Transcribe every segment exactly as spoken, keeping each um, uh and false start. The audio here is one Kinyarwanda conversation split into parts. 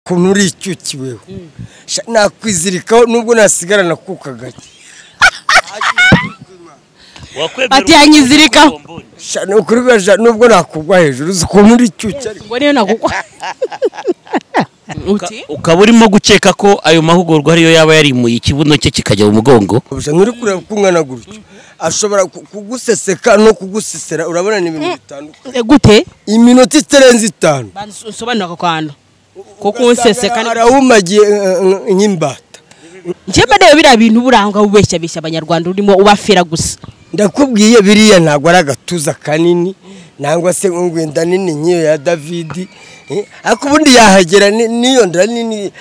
ukuntu uri icyukiweho nakwizirikaho nubwo nasigarana kuka gake ati yanyizirikaho ukuri baje nubwo nakugwa hejuru uzi ukuntu uri icyuki ngo niyo nakugwa ukaba urimo gukeka ko ayo mahugurwa ariyo yaba yarimuye ikibuno cye kikajya mu mugongo nturi kureba ko umwana gutyo ashobora kuguseseka no kugusesera urabona ni ibintu bitandukanye gute iminota itarenze itanu nsobanura ako kantu ko kunseseka arawumagiye nk'imbata njyewe rero biriya bintu buranga ubeshya beshya abanyarwanda urimo ubafera gusa ndakubwiye biriya ntabwo ari agatuza kanini nangwa se ngwenda nini nk'iyo ya David ariko ubundi yahagera niyo nda nini.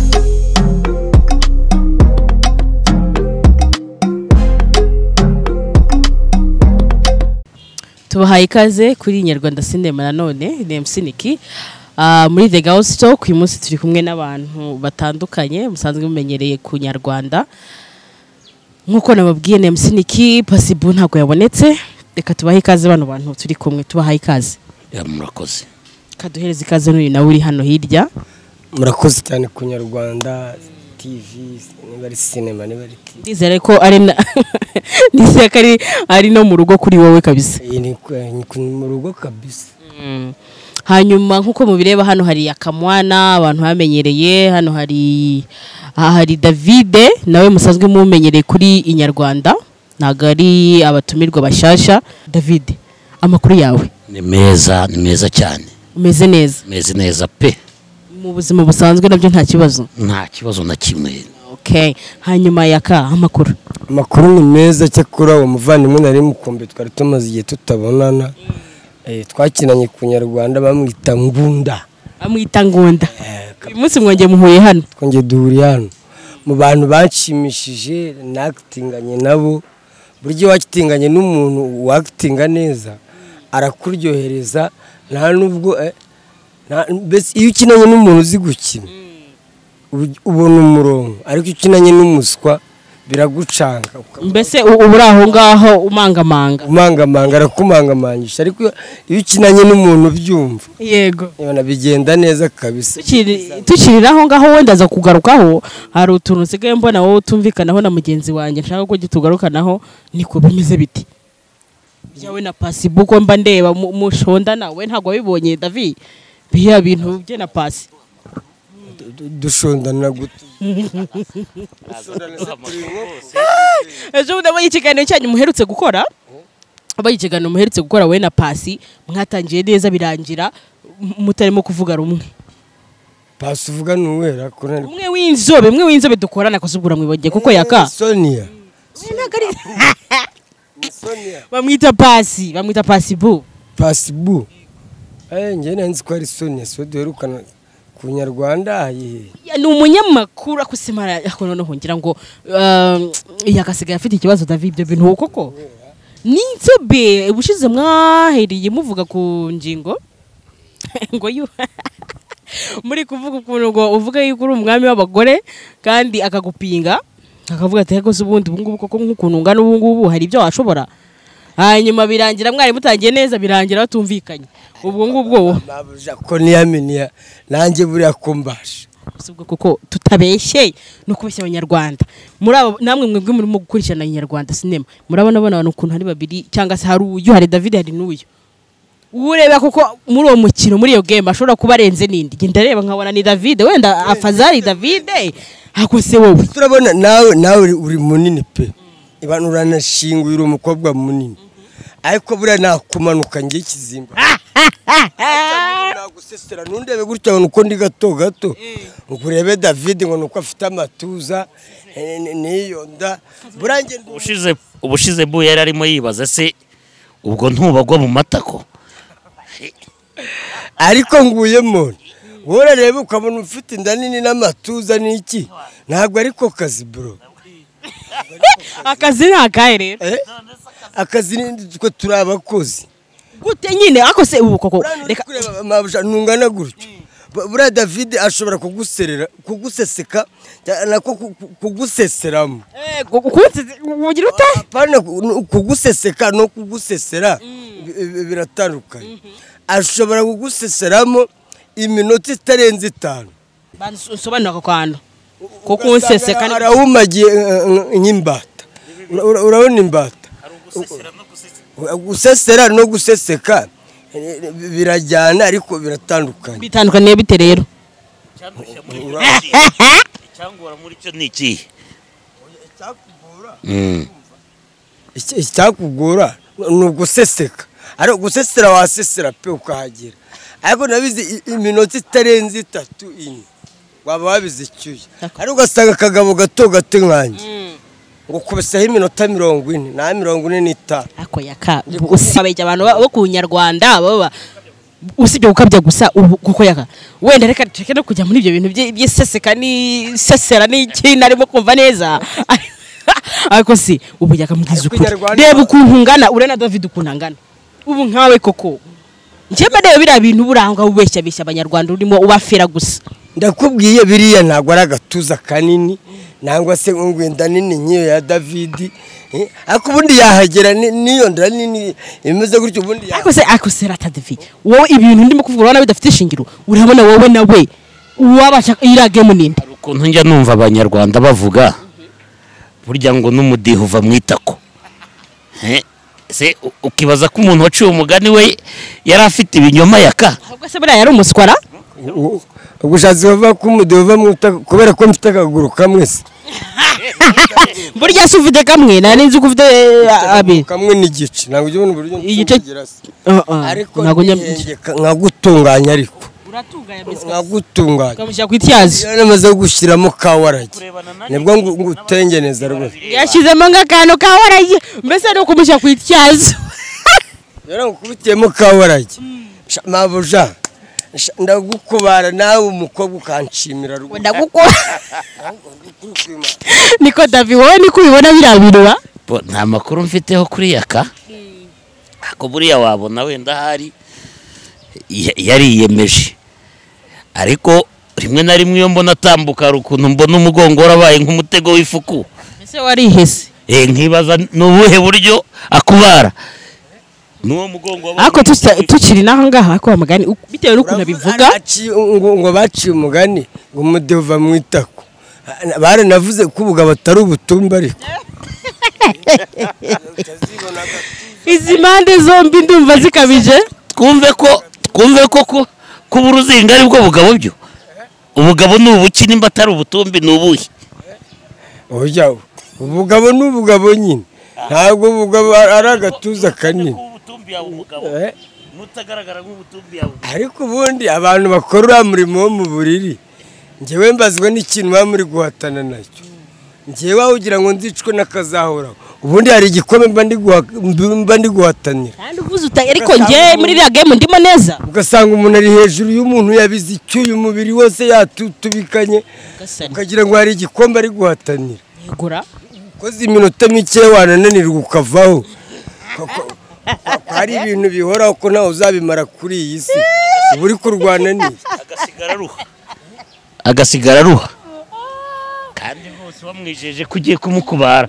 Tubahaye ikaze kuri Nyarwanda Cinema nanone ni M C Niki uh, muri The Ghost Talk uyu munsi turi kumwe n'abantu batandukanye musanzwe mumenyereye ku Nyarwanda nkuko nababwiye ni M C Niki Paccyboo ntago yabonetse reka tubahaye ikaze bano bantu turi kumwe tubahaye ikaze ya murakoze kaduhereza ikaze n'uyu nawe uri hano hirya murakoze cyane ku Nyarwanda T V niba ari cinema niba ari T V ndizere ko ari nise kari ari no mu rugo kuri wowe kabisa ni mu rugo kabisa. Hanyuma nkuko mubireba hano hari YAKA MWANA abantu bamenyereye hano hari hari David nawe musanzwe mumenyereye kuri Inyarwanda naga ari abatumirwa bashasha. David amakuru yawe ni meza ni meza cyane umeze neza meze neza pe mu buzima busanzwe nabyo nta kibazo nta kibazo na kimwe. Okay hanyuma YAKA amakuru amakuru ni meza cyakora uwo muvandimwe nari mukombe twari tumaze igihe tutabonana eh twakinanye ku Nyarwanda bamwita Ngunda amwita Ngunda uyu munsi mwongeye muhuye hano twongeye duhuriye hano mu bantu bacimishije nakitinganye nabo buryo wakitinganye n'umuntu wakitinga neza arakuryohereza nta nubwo bese iyo ukinanye n'umuntu uzi gukina ubona umurongo ariko ukinanye n'umuswa biragucanga mbese ubura aho ngaho umangamanga umangamanga arakumangamangisha ariko iyo ukinanye n'umuntu byumva yego yona bigenda neza kabisa. Tukiriraho ngaho wenda za kugarukaho hari utuntu sigaye mbona wowe utumvikanaho na mugenzi wanjye nshaka ko gitugarukanaho niko bimeze biti byawe na Paccyboo ko mba ndeba mushonda nawe ntago wabibonye David biya bintu bye na Passi dushondana gute ejo ndabonye ikiganiro cyanyu muherutse gukora abaye ikiganiro muherutse gukora we na Passi mwatangiye neza birangira mutarimo kuvuga rumwe. Passi uvuga nuwera kora umwe w'inzobe umwe w'inzobe dukorana kuzubura mwibonye kuko YAKA Sonia Sonia bamwita Passi bamwita Paccyboo Paccyboo eh nje nanzi ko ari Sonia so duherukana ku Nyarwanda ye ni umunyamakuru akusemara akono no ngira ngo yakasigaye afite ikibazo David ibyo bintu koko ninzobe ubushize mwaheriye muvuga ku njingo ngo yu muri kuvuga ukuntu ngo uvuga yuko uri umwami w'abagore kandi akagupinga akavuga ati yego ubundi ubungubu koko nk'ukuntu ngana ubungubu hari ibyo washobora hanyuma birangira mwari mutangiye neza birangira batumvikanye ubwo ngubwo nabuja ko niyaminiya nanjye buriya kumbasha ubwo kuko tutabeshye no kubeshya abanyarwanda muri abo namwe mwebwe murimo gukurikirana Inyarwanda Cinema murabona bona abantu ukuntu hari babiri cyangwa se hari uyu hari David hari n'uyu ureba kuko muri uwo mukino muri iyo game ashobora kuba arenze nindi genda reba nkabona ni David wenda afazari David ako se wowe turabona nawe nawe uri munini pe ibanu uranashingura umukobwa munini ariko buriya nakumanuka ngiye kizimba nagusesera nundebe gutya nuko ndi gato gato ngurebe David ngo nuko afite amatuza niyo nda burange ubushize ubushize bu yari arimo yibaza se ubwo ntubagwa mu matako ariko nguyemo wora rebe ukabona ufite inda nini n'amatuza niki ntabwo ariko kazi bro akazi nakaye rero akazi nitwe turabakozi gute nyine ako se ubu koko reka mabusha nungana gutyo bura David ashobora kuguserera kuguseseka nako kuguseseramo eh kugira ute apana kuguseseka no kugusesera biratandukanye ashobora kuguseseramo iminota itarenze itanu bansobanura ako kantu ko kunseseka arawumagiye nk'imbata urabona imbata gusesera no guseseka birajyana ariko biratandukanye bitandukanye bite rero cyangwa muri cyo niki icyakugora ni uguseseka ari gusesera wasesera pe ukahagera ariko nabizi iminota itarenze itatu ine waba wabize icyuya ariko ugasanga akagabo gato gato nkanje ngo kubisaho iminota mirongo ine na mirongo ine n'itanu ako yaka usabye abantu bo ku Nyarwanda baba usibye gukabya gusa kuko yaka wenda reka tureke no kujya muri ibyo bintu by'iseseka ni sesera n'iki narimo kumva neza ariko si ubu yaka mugize ukuri reba ukuntu ngana urena David ukuntu ngana ubu nkawe koko njyewe rero bira bintu buranga ubeshya beshya abanyarwanda urimo ubafera gusa ndakubwiye biriya ntago ari agatuza kanini nangwa se ngwenda nini nkiyo ya David ariko ubundi yahagera niyo ndra nini imeze gutyo ubundi ariko se ariko se rata David wowe ibintu ndimo kuvuga urabona bidafite ishingiro urabona wowe nawe uwabasha irage muninde ukuntu njya numva abanyarwanda bavuga burya ngo n'umudiho uva mwitako eh se ukibaza ko umuntu waciye umugani we yari afite ibinyoma yaka ahubwo se buriya yari umuswara ubushatsi bava ko umudiho uva mwitako kubera ko mfite akaguru kamwe se burya se ufite kamwe nani nzi ko ufite abi kamwe n'igice ntabwo ujye ubona uburyo igice ariko nkagutunganya ariko uratunganya mbese nkagutunganya kamushyira ku ityazi namaze gushyiramo kawarage nibwo ngutengeneza rwose yashyizemo nk'akantu kawarage mbese no kumushyira ku ityazi rero ngukubitiyemo kawarage mabuja ndagukubara nawe umukobwa ukanshimira rwose ndagukubara niko David wowe niko ubibona biriya bintu ba nta makuru mfiteho kuri yaka ako buriya wabona wenda hari yariyemeje ariko rimwe na rimwe iyo mbona atambuka hari ukuntu mbona umugongo warabaye nk'umutego w'ifuku ese warihese eh nkibaza n'ubuhe buryo akubara nuwo mugongo ariko tukiri naho ngaha ako amagani bitewe n'ukuntu bivuga ngo baciye umugani ngo umudiho uva mwitako bare navuze ko ubugabo atari ubutumba ariko izi mande zombi ndumva zikabije twumve ko twumve ko ko kuba uruzinga ari bwo bugabo byo ubugabo ni ubuki nimba atari ubutumbi ni ubuhe oya ubugabo ni ubugabo nyine ntabwo ubugabo ari agatuza kanini ariko ubundi abantu bakora uriya murimo wo mu buriri njyewe mbazwa n'ikintu baba muri guhatana nacyo njyewe wawugira ngo nzicwe n'akazahoraho ubundi hari igikombe mba ndi guhatanira kandi uvuze uta ariko njye muri iriya game ndimo neza ugasanga umuntu ari hejuru y'umuntu yabize icyuye umubiri wose yatutubikanye ukagira ngo hari igikombe ari guhatanira yegura koze iminota mike wanananirwa ukavaho hari ibintu bihoraho ko nawe uzabimara kuri iyi si uba uri kurwana n'iyi agasigara ruha agasigara ruha kandi bose bamwijeje ko ugiye kumukubara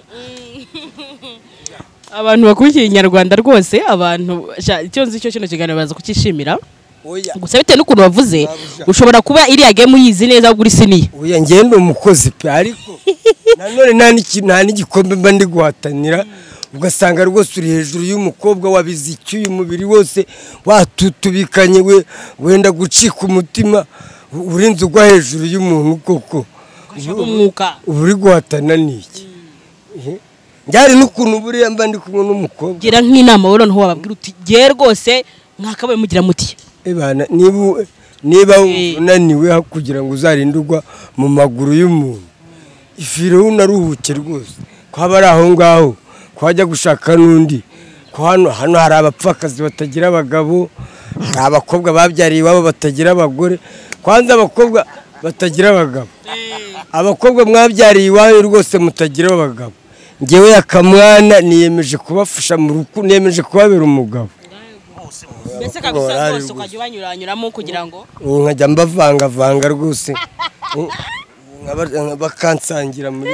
abantu bakurikiye Inyarwanda rwose abantu icyo nzi cyo kino kiganiro baza kukishimira gusa bitewe n'ukuntu wavuze ushobora kuba iriya game uyizi neza kuri siniya oya ngende umukozi pe ariko nanone nta n'igikombe mba ndi guhatanira ugasanga rwose uri hejuru y'umukobwa wabize icyuye umubiri wose watutubikanye we wenda gucika umutima urinze ugwa hejuru y'umuntu koko umwuka uri guhatana n'iki njyari n'ukuntu buriya mba ndi kumwe n'umukobwa gira nk'inama wowe noneho wababwira uti giye rwose mwakabaye mugira muti ebana niba niba unaniwe kugira ngo uzarinde ugwa mu maguru y'umuntu ifiro unaruhuke rwose ko haba ari aho ngaho kwajya gushaka n'undi ko hano hano hari abapfakazi batagira abagabo hari abakobwa babyariye iwabo batagira abagore kwanza abakobwa batagira abagabo abakobwa mwabyariye iwawe rwose mutagira abagabo ngewe YAKA MWANA niyemeje kubafasha mu rukundo niyemeje kubabera umugabo mbese kabisa rwose ukajya ubanyuranyuramo kugira ngo nkajya mbavanga vanga rwose bakansangira muri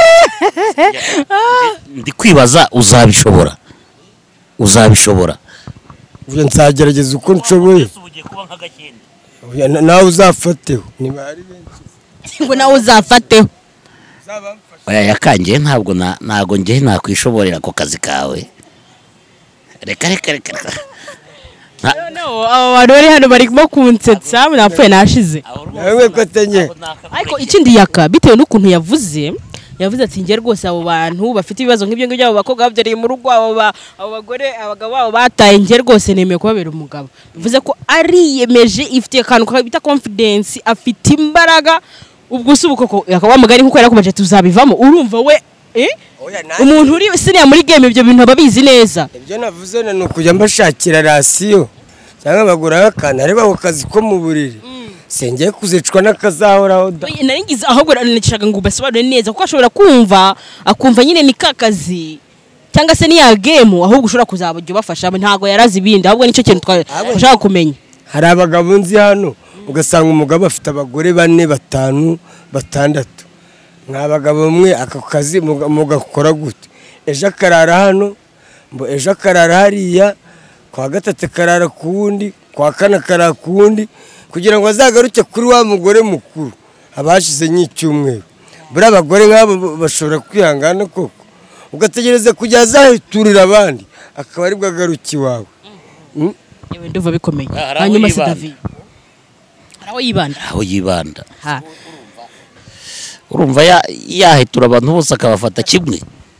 ndi kwibaza uzabishobora uzabishobora ubu nzagerageza uko nshoboye Oya, na- nawe uzafateho niba ari benshi ngo nawe uzafateho. oya yakangiye ntabwo na- ntabwo njye nakwishoborera ako kazi kawe reka reka reka reka. No, abo bantu bari hano barimo kunsetsa napfuye nashize. nawe ko atenye Ariko ikindi yaka bitewe n'ukuntu yavuze yavuze ati ngiye rwose abo bantu bafite ibibazo nk'ibyo ngibyo abo bakobwa babyariye mu rugo abo ba- abo bagore abagabo babo bataye ngiye rwose nemeye kubabera umugabo. Bivuze ko ariyemeje ifite akantu bita confidence afite imbaraga ubwo usubu koko yakaba mugari nkuko yarakubaje tuzabivamo urumva we eh Oya, nanjye- umuntu uri siniya muri game ibyo bintu ababizi neza. ibyo navuze ni ukujya mbashakira rasiyo cyangwa bagura akana areba ako kazi ko mu buriri sengeye kuzicwa n'akazahoraho da Oye, nari ngize ahubwo nashaka ngo basobanure neza kuko ashobora kumva akumva nyine ni kakazi cyangwa se ni ya game ahubwo ushobora kuzabujya ubafasha ntago yarazi ibindi ahubwo nicyo kintu twashaka kumenya. hari abagabo nzi hano ugasanga umugabo afite abagore bane batanu batandatu mwa bagabo mwe ako kazi muga- mugakora gute ejo akarara hano mbo ejo akarara hariya kwa gatatu akarara ku wundi kwa kane akarara ku wundi kugira ngo azagaruke kuri wa mugore mukuru abashize nk'icyumweru buriya abagore nk'abo bashobora kwihangana koko ugategereza kujya azahiturira abandi akaba aribwo agaruka iwawe. Mm? Yewe ndumva bikomeye. Hari aho Hanyuma se yibanda. David araho yibanda aho yibanda ha urumva ya- yahitura abantu bose akabafata kimwe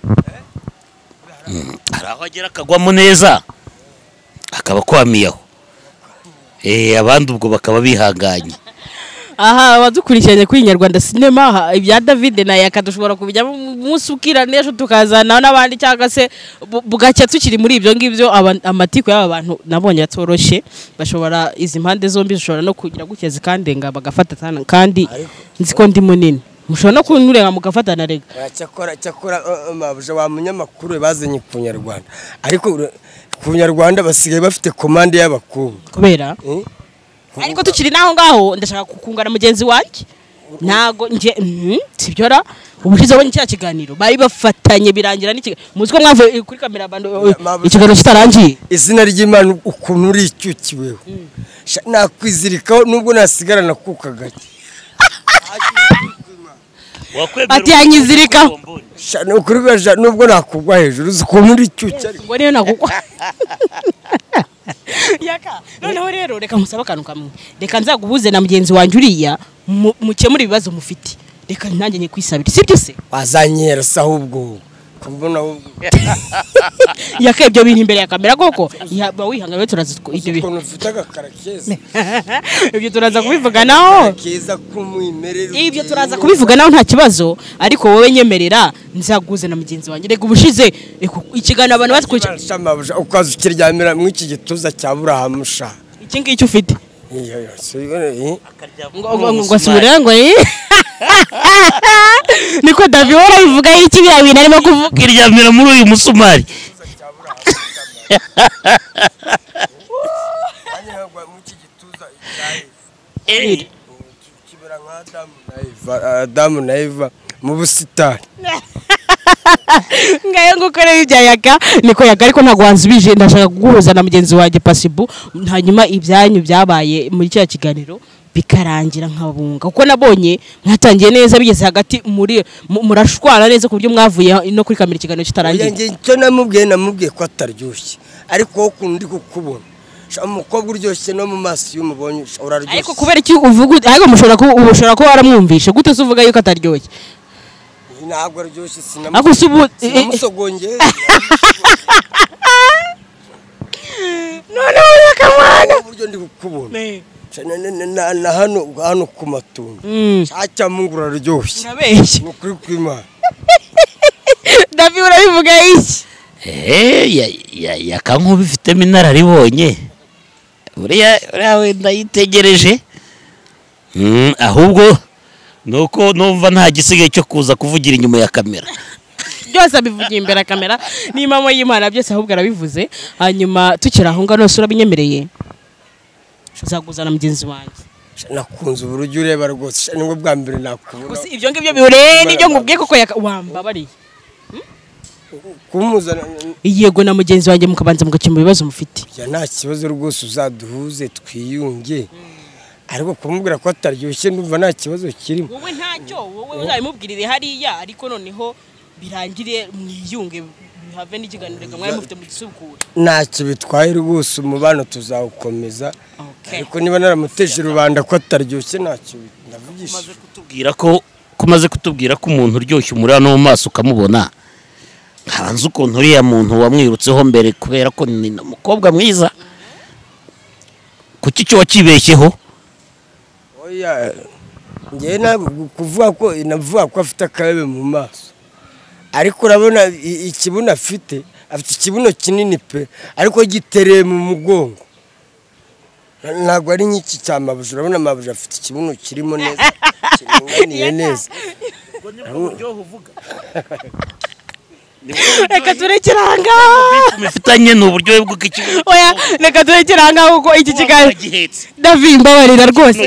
Mm, hari aho agera akagwamo neza akaba akwamiyeho eh abandi ubwo bakaba bihanganye. aha abadukurikiranye kuri Nyarwanda Cinema ha, ibya David na Yaka dushobora kubijyamo umunsi ukira n'ejo tukazana n'abandi cyangwa se bu- bugacya tukiri muri ibyo ngibyo aba- amatiko y'aba bantu nabonye atoroshe bashobora izi mpande zombi zishobora no kugira gutya zikandenga bagafatana kandi nzi ko ndi munini mushobora no kunurega mugafatana rega. cyakora cyakora mabuja wa munyamakuru bazanye ku Nyarwanda ariko ura- ku Nyarwanda basigaye bafite komande y'abakobwa kubera eh? ariko tukiri naho ngaho ndashaka kukungana mugenzi wanjye ntago nje mhm, sibyo ra ubushize abonye cya kiganiro bari bafatanye birangira n'iki muzi ko mwavuye kuri kamera abantu Mabuja- ikiganiro kitarangiye izina ry'Imana ukuntu uri icyukiweho Sha- nakwizirikaho nubwo nasigarana kuka gake ati yanyizirikaho Sha- ni ukuri baja nubwo nakugwa hejuru uzi ukuntu uri icyuki ariko ngo niyo nagukwa Yaka noneho rero reka nkusaba akantu kamwe reka nzaguhuze na mugenzi wanjye uriya mu- mukemure ibibazo mufite reka nanjye nye kwisabira sibyo se wazanyera se ahubwo kubona ahubwo Yaka ibyo bintu imbere ya kamera koko yaba wihangana turaza ibyo bintu ukuntu ufite agakara keza ibyo turaza kubivuga naho keza k'umwimerere ibyo turaza kubivuga naho nta kibazo ariko wowe nyemerera nzaguze na mugenzi wanjye reka ubushize eko, ikiganiro abantu bakurikira Shamabuja ukaza ukiryamira mu iki gituza cya Burahamu sha iki ngiki ufite iyo yo so eh ngo ngo ngo asubire ngo eh niko David wora bivuga iki bya bintu arimo kuvuga Kiryamira muri uyu musumari anyagwa mu iki gituza Eh, kibera nka Adamu na Eva Adamu na Eva mu busitani ngayo ngukore ibya Yaka niko Yaka ariko ntago wanzubije ndashaka kuguhuza na mugenzi wanjye Paccyboo hanyuma ibyanyu byabaye muri cya kiganiro bikarangira nkabunga kuko nabonye mwatangiye neza bigeze hagati muri mu- murashwana neza ku buryo mwavuye no kuri kamera ikiganiro kitarangiye. oya nge cyo namubwiye namubwiye ko ataryoshye ariko wowe ukuntu ndi kukubona sha umukobwa uryoshye no mu maso iyo umubonye sha uraryoshye ariko kubera iki uvuga ut- ariko mushobora ko ubushobora ko waramwumvishe gute se uvuga yuko ataryoshye ntabwo aryoshye ariko se ubu sinamusogongeye none Yaka mwana uburyo ndi kukubona Sha na- na- na na hano hano ku matungo Mm. cyaca mungura aryoshye urabeshye nukuri kw'Imana David urabivuga iki eh ya ya yakanku bifitemo inararibonye uriya uriya wenda yitegereje Mm, ahubwo nuko numva nta gisigaye cyo kuza kuvugira inyuma ya kamera byose abivugiye imbere ya kamera n'imamo y'Imana byose ahubwo arabivuze hanyuma tukiri aho ngaho nose urabinyemereye uzaguzana mugenzi wanjye Sha nakunze uburyo ureba rwose sha nibwo bwa mbere nakubona gusa ibyo ngibyo bihure n'ibyo ngubwiye koko Yaka wambabariye kumuzana yego na mugenzi wanjye mukabanza mugakemura ibibazo mufite ya nta kibazo rwose uzaduhuze twiyunge ariko kumubwira ko ataryoshye ndumva nta kibazo kirimo. Wowe ntacyo wowe uzabimubwirire hariya ariko noneho birangire mwiyunge have n'ikiganiro mwari mufite mu gisubukura. Ntacyo bitwaye rwose umubano tuzawukomeza. Ariko niba naramuteje rubanda ko ataryoshye ntacyo ndavugisha. Kumaze kutubwira ko kumaze kutubwira ko umuntu uryoshye umurano mu maso ukamubona. Nkabanza ukuntu uriya muntu wamwirutseho mbere kubera ko ni umukobwa mwiza. Kuki cyo wakibeshyeho? Oya ngiye ntabwo kuvuga ko inavuga ko afite akabe mu maso. Ariko urabona ikibuno afite afite ikibuno kinini pe ariko gitereye mu mugongo. Ntabwo ari nk'iki cyamabuje urabona amabuje afite ikibuno kirimo neza kiringaniye neza. Reka turekeranga mufitanye n'uburyo bwo kikibuno. Oya reka turekeranga kuko iki kiganiro David mbabarira rwose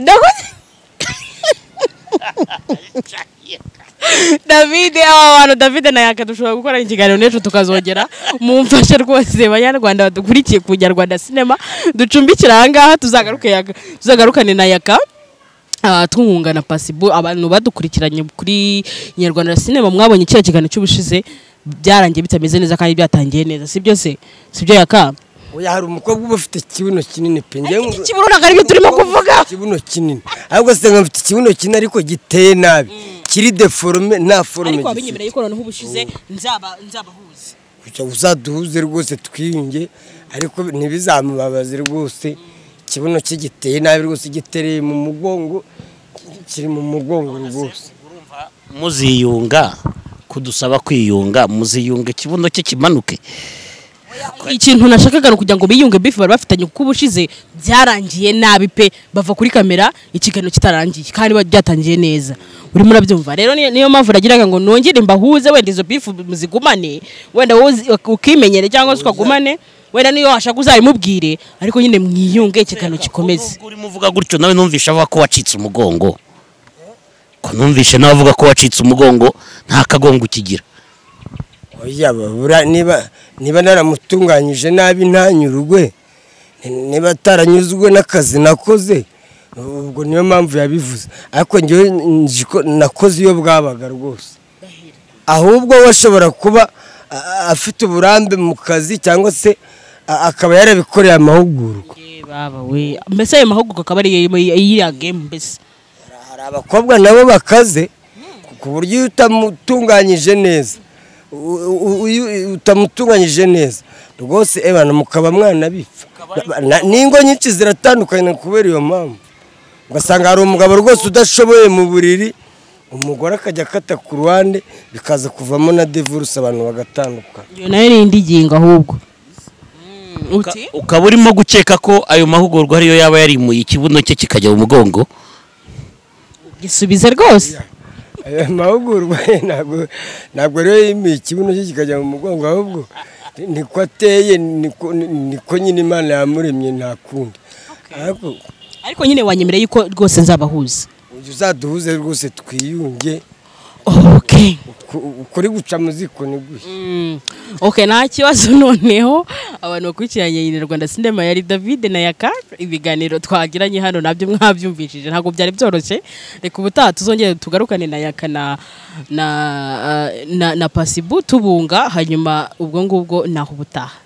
David abantu David na Yaka dushobora gukora ikiganiro n'ejo tukazongera mumfashe rwose banyarwanda badukurikiye ku Nyarwanda Cinema ducumbikira ahangaha tuzagaruke Yaka tuzagarukane na Yaka twungana Paccyboo abantu badukurikiranye kuri Nyarwanda Cinema mwabonye ikihe kiganiro cy'ubushize byarangiye bitameze neza kandi byatangiye neza sibyo se sibyo Yaka? Oya hari umukobwa uba ufite ikibuno kinini pe ngiye ikibuno ntabwo ari byo turimo kuvuga. Ikibuno kinini ahubwo se ngafite ikibuno kinini ariko giteye nabi kiri deforme nta forme. Ariko abinyemereye ko noneho ubushize nzaba nzabahuze kuca uzaduhuze rwose twiyunge ariko ntibizamubabaze rwose. Ikibuno cye giteye nabi rwose gitereye mu mugongo kiri mu mugongo rwose. Muziyunga kudusaba kwiyunga muziyunga ikibuno cye kimanuke. Ikintu nashakaga no kugira ngo biyunge bifu bari bafitanye kuko ubushize byarangiye nabi pe bava kuri kamera ikiganiro kitarangiye kandi byatangiye neza. Uri murabyumva rero niyo mpamvu ragiraga ngo nongere mbahuze wenda izo bifu muzigumane wenda ukimenyere cyangwa ukagumane wenda niyo washaka uzayimubwire ariko nyine mwiyunge ikiganiro kikomeze. Uri muvuga gutyo nawe numvisha avuga ko wacitse umugongo. Ko numvishe nawe avuga ko wacitse umugongo nta kagongo ukigira. Oya babura niba niba naramutunganyije nabi ntanyurugwe niba ataranyuzwe n'akazi nakoze ubwo niyo mpamvu yabivuze ariko ngiye nakoze iyo bwabaga rwose. Ahubwo washobora kuba afite uburambe mu kazi cyangwa se akaba yarabikoreye amahugurwa. Baba we mbese ayo mahugurwa akaba ari iriya game mbese. Hari abakobwa nabo bakaze ku buryo utamutunganyije neza utamutunganyije neza rwose ebana mukaba mwana bipfa. Ningo nyinshi ziratandukanye kubera iyo mpamvu ugasanga hari umugabo rwose udashoboye mu buriri umugore akajya akata ku ruhande bikaza kuvamo na divorce abantu bagatandukana. Iyo nayo ni indi gingo ahubwo ukaba urimo gukeka ko ayo mahugurwa ariyo yaba yarimuye ikibuno cye kikajya mu mugongo. Gisubize rwose aya mahugurwa ntabwo ntabwo rero yimiye ikibuno cye kikajya mu mugongo ahubwo niko ateye niko nyine Imana yamuremye nta kundi. Ariko nyine wanyemereye yuko rwose nzabahuza. Uzaduhuze rwose twiyunge. Okay. Ukuri guca muziko ni gushya. Mm. Okay nta kibazo noneho abantu bakurikiranye Nyarwanda Cinema yari David na Yaka ibiganiro twagiranye hano nabyo mwabyumvishije ntago byari byoroshye. Reka ubutaha tuzongere tugarukane na Yaka na na na, na Paccyboo tubunga hanyuma ubwo ngubwo naho ubutaha.